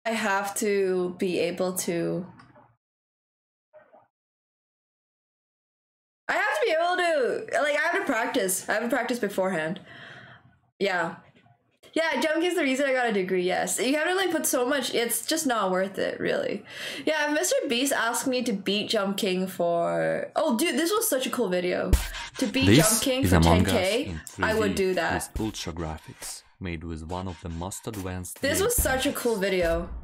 I have to be able to. I have to be able to, like, I have to practice. I have to practice beforehand. Yeah. Yeah, jump is the reason I got a degree, yes. You have to like put so much, it's just not worth it, really. Yeah, Mr. Beast asked me to beat Jump King for... Oh, dude, this was such a cool video. To beat Jump King for 10k, I would do that. With ultra graphics, made with one of the most advanced... This was such a cool video.